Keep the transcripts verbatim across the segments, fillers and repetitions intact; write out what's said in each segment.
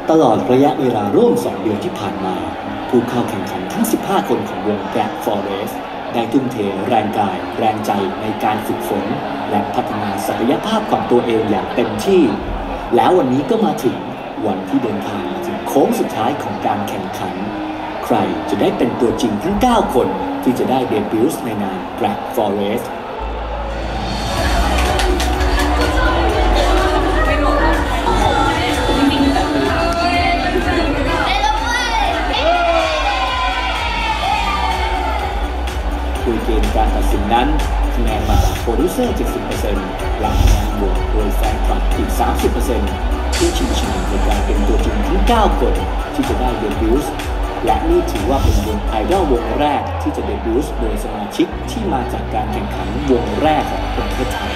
ตลอดระยะเวลาร่วมสองเดือนที่ผ่านมาผู้เข้าแข่งขันทั้งสิบห้าคนของวง Black Forest ได้ทุ่มเทแรงกายแรงใจในการฝึกฝนและพัฒนาศักยภาพของตัวเองอย่างเต็มที่แล้ววันนี้ก็มาถึงวันที่เดินทางมาถึงโค้งสุดท้ายของการแข่งขันใครจะได้เป็นตัวจริงทั้งเก้าคนที่จะได้เดบิวต์ในนาม Black Forestเกณฑ์การตัดสินนั้นคะแนนมาจากโปรดิวเซอร์ เจ็ดสิบเปอร์เซ็นต์ และคะแนนโหวตโดยแฟนคลับอีก สามสิบเปอร์เซ็นต์ ที่ชิงชัยในการเป็นตัวจริงทั้งเก้าคนที่จะได้เดบิวต์และนี่ถือว่าเป็นวงไอดอลวงแรกที่จะเดบิวต์โดยสมาชิกที่มาจากการแข่งขันวงแรกของประเทศไทย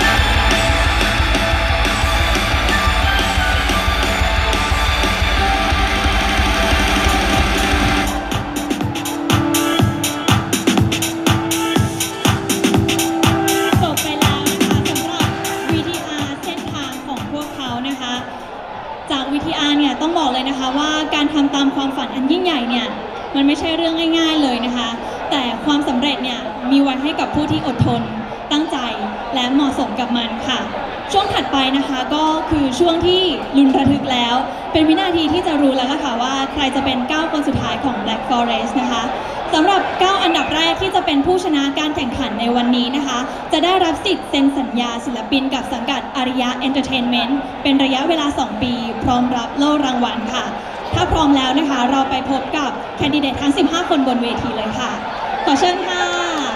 จาก วี ที อาร์ เนี่ยต้องบอกเลยนะคะว่าการทำตามความฝันอันยิ่งใหญ่เนี่ยมันไม่ใช่เรื่องง่ายๆเลยนะคะแต่ความสำเร็จเนี่ยมีไว้ให้กับผู้ที่อดทนตั้งใจและเหมาะสมกับมันค่ะช่วงถัดไปนะคะก็คือช่วงที่ลุ้นระทึกแล้วเป็นวินาทีที่จะรู้แล้วล่ะค่ะว่าใครจะเป็นเก้าคนสุดท้ายของ Black Forest นะคะสำหรับเก้าอันดับแรกที่จะเป็นผู้ชนะการแข่งขันในวันนี้นะคะจะได้รับสิทธิ์เซ็นสัญญาศิลปินกับสังกัดอาริยะเอนเตอร์เทนเมนต์เป็นระยะเวลาสองปีพร้อมรับโล่รางวัลค่ะถ้าพร้อมแล้วนะคะเราไปพบกับแคนดิเดตทั้งสิบห้าคนบนเวทีเลยค่ะขอเชิญค่ะ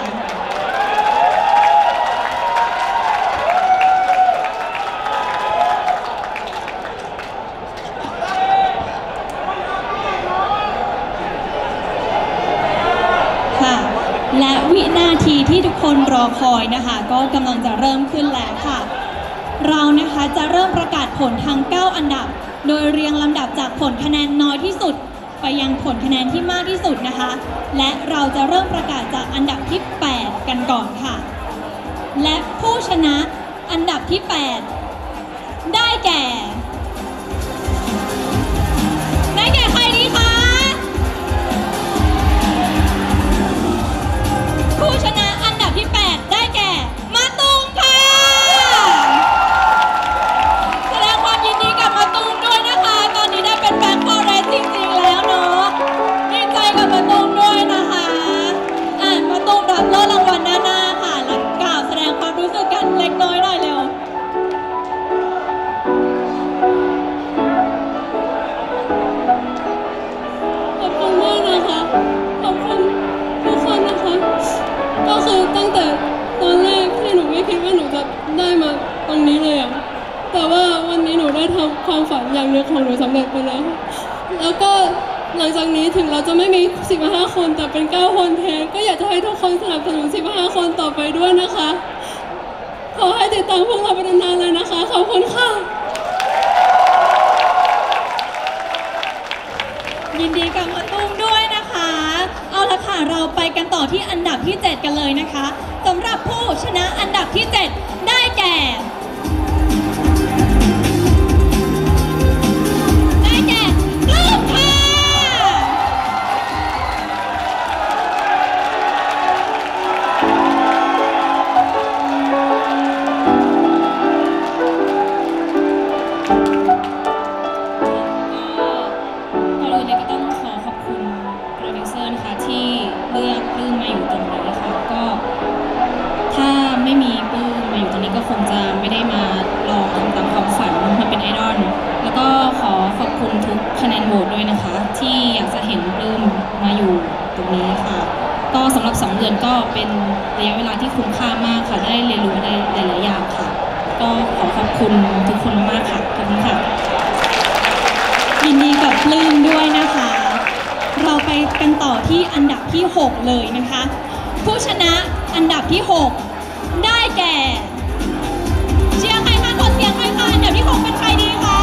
และวินาทีที่ทุกคนรอคอยนะคะก็กำลังจะเริ่มขึ้นแล้วค่ะเรานะคะจะเริ่มประกาศผลทั้งเก้าอันดับโดยเรียงลำดับจากผลคะแนนน้อยที่สุดไปยังผลคะแนนที่มากที่สุดนะคะและเราจะเริ่มประกาศจากอันดับที่แปดกันก่อนค่ะและผู้ชนะอันดับที่แปดได้แก่ได้แก่ใครดีคะผู้ชนะอันดับที่แปดได้แก่มาตูมค่ะแสดงความยินดีกับมาตูมด้วยนะคะตอนนี้ได้เป็นแบล็คฟอเรสต์จริงๆแล้วเนาะดีใจกับมาตูมด้วยนะคะอ่ะมาตูมรับโล่รางวัลด้านหน้าค่ะแล้วกล่าวแสดงความรู้สึกกันเล็กน้อยหน่อยเร็วขอบคุณมากนะคะขอบคุณทุกคนนะคะก็คือตั้งแต่ตอนแรกที่หนูไม่คิดว่าหนูจะได้มาตรงนี้เลยอะแต่ว่าวันนี้หนูได้ทำความฝันอย่างหนึ่งของหนูสำเร็จไปแล้วแล้วก็หลังจากนี้ถึงเราจะไม่มีสิบห้าคนแต่เป็นเก้าคนแทนก็อยากจะให้ทุกคนสนับสนุนสิบห้าคนต่อไปด้วยนะคะขอให้ติดตามพวกเราไปนานๆเลยนะคะขอบคุณค่ะยินดีกับมาตูมด้วยนะคะเอาละค่ะเราไปกันต่อที่อันดับที่เจ็ดกันเลยนะคะสำหรับผู้ชนะอันดับที่เจ็ดได้แก่ได้แก่ปลื้มค่ะเลือกปลื้มมาอยู่ตรงนี้ค่ะก็ถ้าไม่มีปลื้มมาอยู่ตรงนี้ก็คงจะไม่ได้มาลองทำตามความฝันมาเป็นไอดอลแล้วก็ขอขอบคุณทุกคะแนนโหวตด้วยนะคะที่อยากจะเห็นปลื้มมาอยู่ตรงนี้ค่ะก็สำหรับสองเดือนก็เป็นระยะเวลาที่คุ้มค่ามากค่ะได้เรียนรู้อะไรหลายๆอย่างค่ะก็ขอขอบคุณทุกคนมากค่ะขอบคุณค่ะยินดีกับปลื้มด้วยนะคะเราไปกันต่อที่อันดับที่หกเลยนะคะผู้ชนะอันดับที่หกได้แก่เชียร์ใครคะขอเสียงใครคะอันดับที่หกเป็นใครดีคะ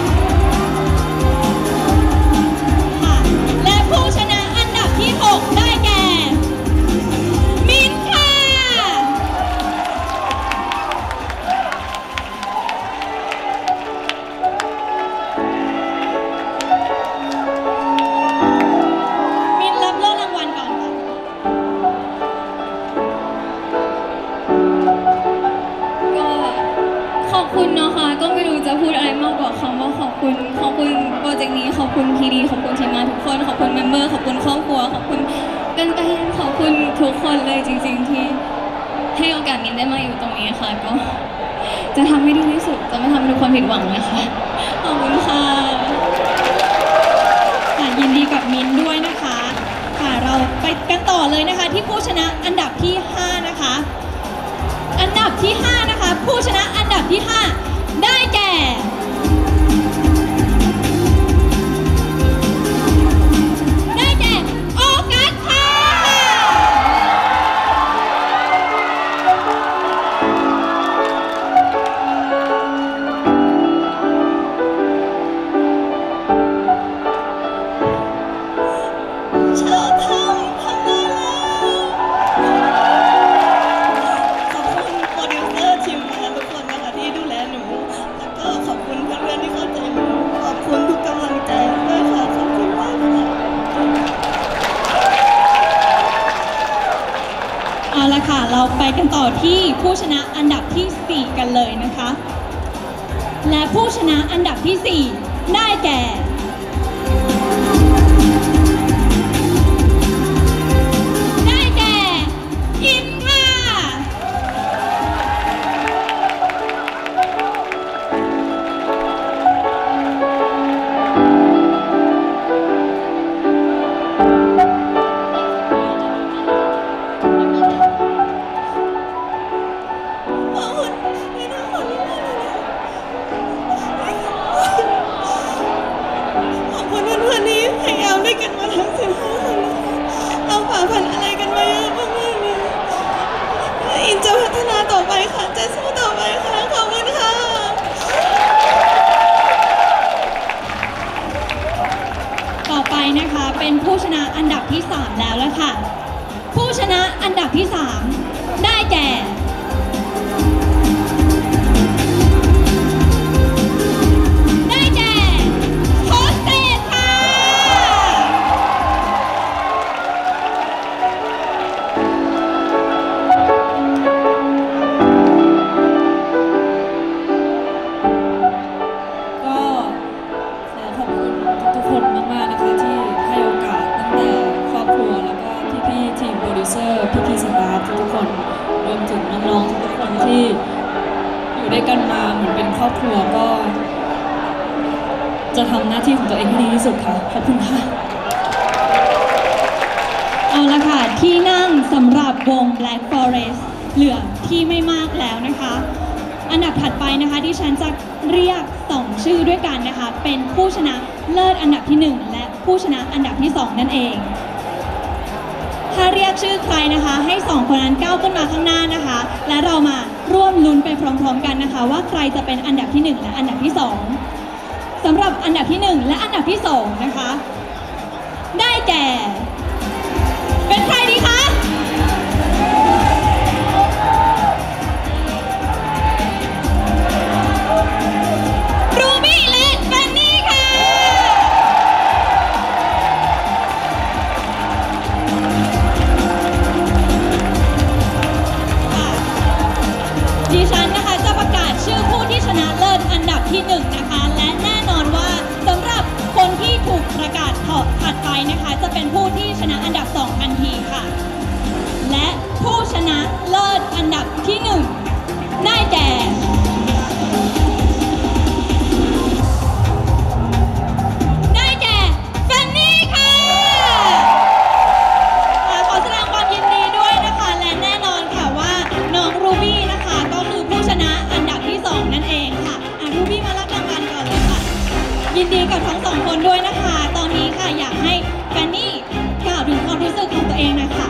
ค่ะและผู้ชนะอันดับที่หกได้แก่มินค่ะขรเจกต์นี้ขอบคุณพีดีขอบคุณทีมงานทุกคนขอบคุณเมมเบอร์ขอบคุณครอบครัวขอบคุณเป็นไปขอบคุณทุกคนเลยจริงๆที่ให้โอกาสมินได้มาอยู่ตรงนี้ค่ะก็จะทำให้ดีที่สุดจะไม่ทำให้ทุกคนผิดหวังนะคะขอบคุณค่ะยินดีกับมินด้วยนะคะค่ะเราไปกันต่อเลยนะคะที่ผู้ชนะอันดับที่ห้านะคะอันดับที่ห้านะคะผู้ชนะอันดับที่ห้าได้แก่ได้แก่ออกัสค่ะเราไปกันต่อที่ผู้ชนะอันดับที่สี่กันเลยนะคะและผู้ชนะอันดับที่สี่ได้แก่ได้แก่อินค่ะเป็นผู้ชนะอันดับที่สามแล้วละค่ะผู้ชนะอันดับที่สามได้แก่ได้แก่โฮสเตสค่ะก็ขอขอบคุณทุกๆคนมากๆนะคะที่ให้โอกาสตั้งแต่ครอบครัวแล้วก็พี่ๆทีมโปรดิวเซอร์พี่ๆสตาฟทุกคนรวมถึงน้องๆทุกคนที่อยู่ด้วยกันมาเหมือนเป็นครอบครัวก็จะทำหน้าที่ของตัวเองให้ดีที่สุดค่ะขอบคุณค่ะเอาละค่ะที่นั่งสำหรับวง Black Forest เหลือที่ไม่มากแล้วนะคะอันดับถัดไปนะคะที่ฉันจะเรียกสองชื่อด้วยกันนะคะเป็นผู้ชนะเลิศอันดับที่หนึ่งและผู้ชนะอันดับที่สองนั่นเองถ้าเรียกชื่อใครนะคะให้สองคนนั้นก้าวขึ้นมาข้างหน้านะคะและเรามาร่วมลุ้นไปพร้อมๆกันนะคะว่าใครจะเป็นอันดับที่หนึ่งและอันดับที่สองสำหรับอันดับที่หนึ่งและอันดับที่สองนะคะได้แก่เป็นใครดีคะรูบี้และแฟนนี่ค่ะดิฉันนะคะจะประกาศชื่อผู้ที่ชนะเลิศอันดับที่หนึ่งนะคะและแน่นอนว่าสำหรับคนที่ถูกประกาศถัดไปนะคะจะเป็นผู้ที่ชนะอันดับสองทันทีค่ะและผู้ชนะเลิศอันดับที่หนึ่งได้แก่ได้แก่แฟนนี่ค่ะขอแสดงความยินดีด้วยนะคะและแน่นอนค่ะว่าน้องรูบี้นะคะก็คือผู้ชนะอันดับที่สองนั่นเองค่ะรูบี้มารับรางวัลก่อนเลยค่ะยินดีกับทั้งสองคนด้วยนะคะตอนนี้ค่ะอยากให้แฟนนี่กล่าวถึงความรู้สึกของตัวเองนะคะ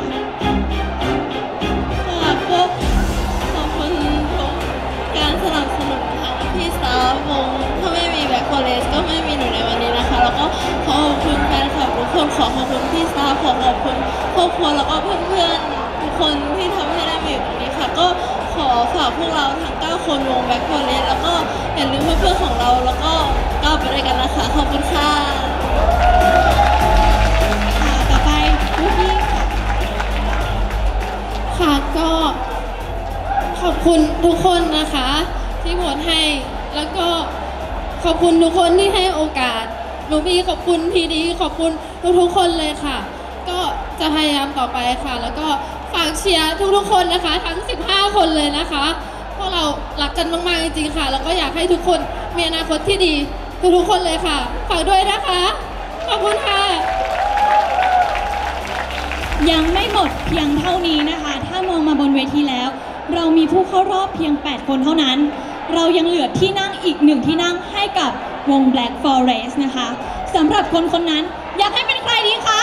ก็ขอบคุณทุกการสนับสนุนทั้งพี่สาววงถ้าไม่มีแบ็คโคเลสก็ไม่มีหนูในวันนี้นะคะแล้วก็ขอขอบคุณแฟนคลับทุกคนขอขอบคุณพี่สาวขอขอบคุณครอบครัวแล้วก็เพื่อนๆทุกคนที่ทำให้ได้มาอยู่ตรงนี้ค่ะก็ขอฝากพวกเราทั้งเก้าคนวงแบ็คโคเลสแล้วก็อย่าลืมเพื่อนๆของเราแล้วก็ก้าวไปด้วยกันนะคะขอบคุณค่ะต่อไปลูกพี่ค่ะค่ะก็ขอบคุณทุกคนนะคะที่โหวตให้แล้วก็ขอบคุณทุกคนที่ให้โอกาสหนูมีขอบคุณพีดีขอบคุณทุกๆคนเลยค่ะ ก็จะพยายามต่อไปค่ะ แล้วก็ฝากเชียร์ทุกๆคนนะคะทั้งสิบห้าคนเลยนะคะพวกเรารักกันมากๆจริงๆค่ะแล้วก็อยากให้ทุกคนมีอนาคตที่ดีทุกๆคนเลยค่ะฝากด้วยนะคะขอบคุณค่ะยังไม่หมดเพียงเท่านี้นะคะถ้ามองมาบนเวทีแล้วเรามีผู้เข้ารอบเพียงแปดคนเท่านั้นเรายังเหลือที่นั่งอีกหนึ่งที่นั่งให้กับวง Black Forest นะคะสำหรับคนคนนั้นอยากให้เป็นใครดีคะ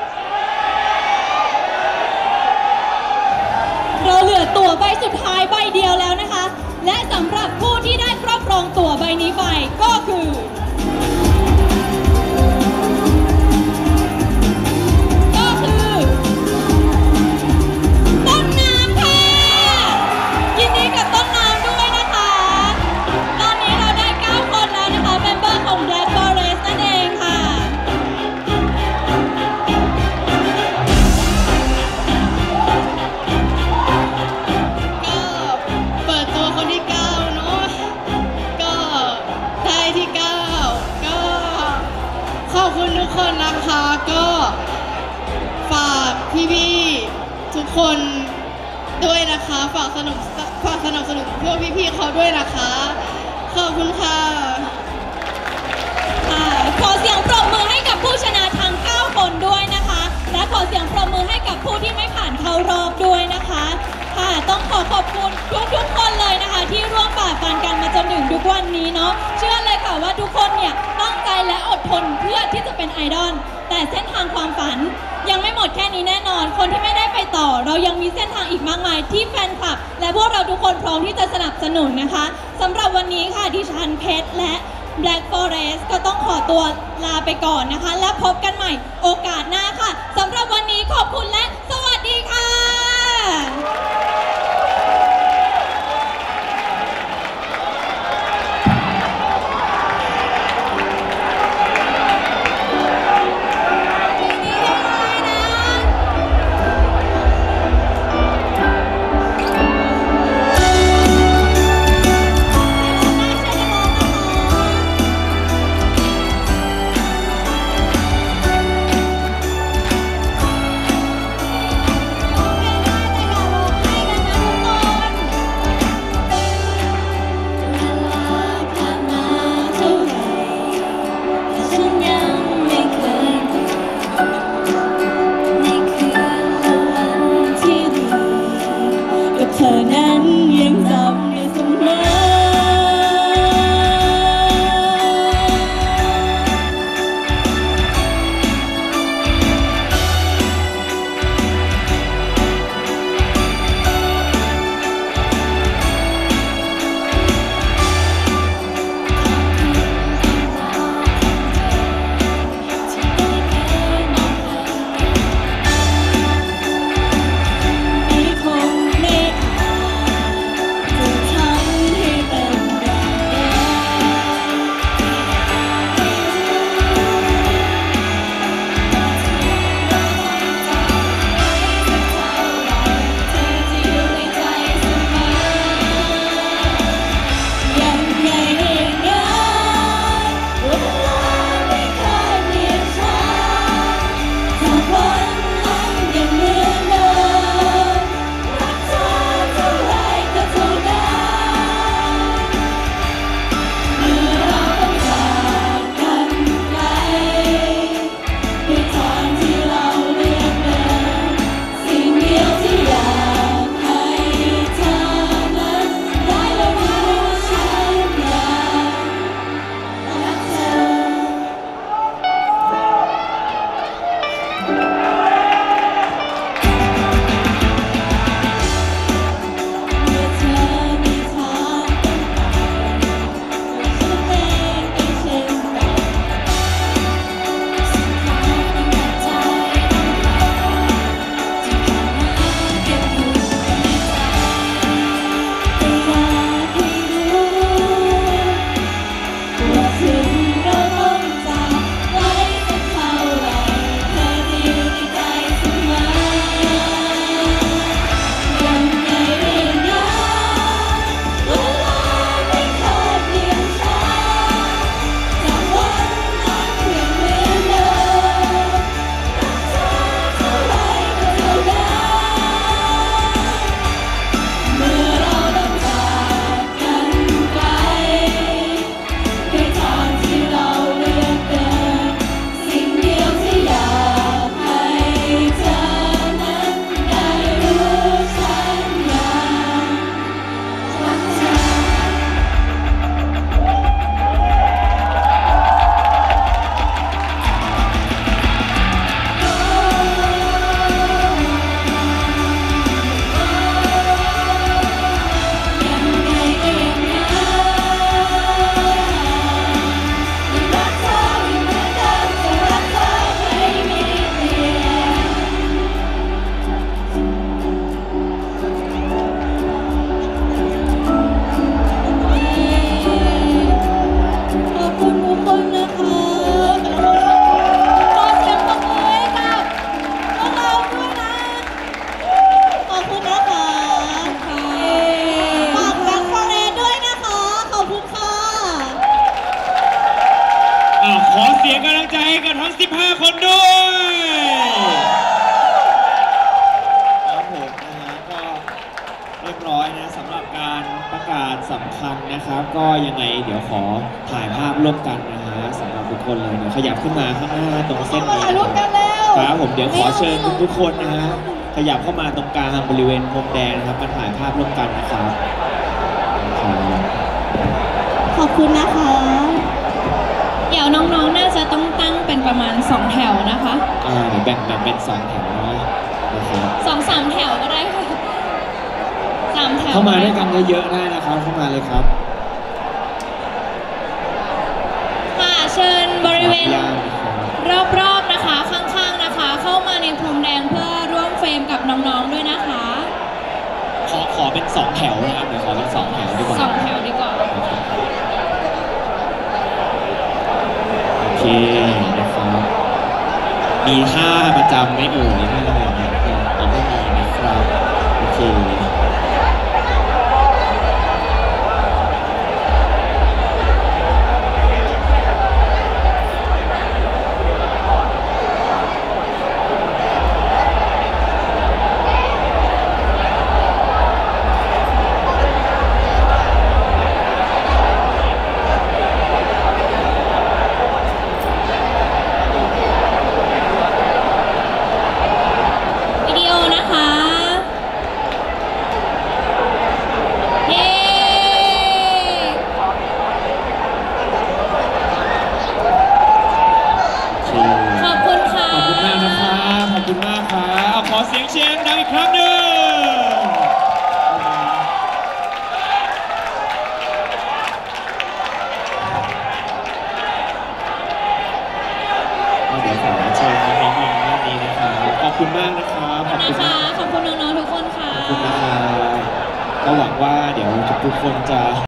เราเหลือตั๋วใบสุดท้ายใบเดียวแล้วนะคะและสำหรับผู้ที่ได้ครอบครองตั๋วใบนี้ไปก็คือก็คือต้นน้ำค่ะยินดีกับต้นน้ำด้วยนะคะตอนนี้เราได้เก้าคนแล้วนะคะเมมเบอร์ของ Black Forest นั่นเองค่ะทุกคนนะคะก็ฝากพี่ๆทุกคนด้วยนะคะฝากสนุกฝากสนับสนุนพวกพี่ๆเขาด้วยนะคะขอบคุณค่ะขอเสียงปรบมือให้กับผู้ชนะทั้งเก้าคนด้วยนะคะและขอเสียงปรบมือให้กับผู้ที่ไม่ผ่านเข้ารอบด้วยนะคะค่ะต้องขอขอบคุณทุกๆคนเลยนะคะที่ร่วมฝ่าฟันกันมาจนถึงทุกวันนี้เนาะเชื่อเลยค่ะว่าทุกคนเนี่ยตั้งใจและอดทนเพื่อที่จะเป็นไอดอลแต่เส้นทางความฝันยังไม่หมดแค่นี้แน่นอนคนที่ไม่ได้ไปต่อเรายังมีเส้นทางอีกมากมายที่แฟนคลับและพวกเราทุกคนพร้อมที่จะสนับสนุนนะคะสำหรับวันนี้ค่ะดิฉันเพชรและ Black Forest ก็ต้องขอตัวลาไปก่อนนะคะและพบกันใหม่โอกาสหน้าค่ะสำหรับวันนี้ขอบคุณและสวัสดีค่ะกับทั้งสิบห้าคนด้วยครับผมนะฮะก็เรียบร้อยนะสำหรับการประกาศสำคัญนะครับ ก็ยังไงเดี๋ยวขอถ่ายภาพร่วมกันนะฮะสำหรับทุกคนเลยเดี๋ยวขยับขึ้นมาข้างหน้าตรงเส้นนี้ครับผมเดี๋ยวขอเชิญทุกๆคนนะฮะขยับเข้ามาตรงกลางบริเวณพรมแดงนะครับมาถ่ายภาพร่วมกันนะครับขอบคุณนะคะเดี๋ยวน้องๆ น่าจะต้องตั้งเป็นประมาณสองแถวนะคะอ่าเดี๋ยวแบ่งแบ่งเป็นสองแถวนะนะครับสองสามแถวก็ได้ค่ะสามแถวเข้ามาด้วยกันเยอะๆได้นะครับเข้ามาเลยครับค่ะเชิญบริเวณขออนุญาตนะครับรอบๆนะคะข้างๆนะคะ เข้ามาในพรมแดงเพื่อร่วมเฟรมกับน้องๆด้วยนะคะขอขอเป็นสองแถวนะครับเดี๋ยวขอเป็นสองแถวดีกว่าสองแถวดีกว่าโอเคนะครับมีท่าประจำไหมเอ่ยท่าอะไรเนี่ยเอาไม่มีนะครับโอเควิดีโอนะคะเย้ขอบคุณค่ะขอบคุณมากนะครับขอบคุณมากครับเอาขอเสียงเชียร์ดังอีกครั้งหนึ่งเดี๋ยวขอเชิญน้องๆด้านนี้นะครับขอบคุณมากนะครับขอบคุณนะคะมากขอบคุณน้องๆทุกคนค่ะขอบคุณนะครับก็หวังว่าเดี๋ยวทุกๆคนจะ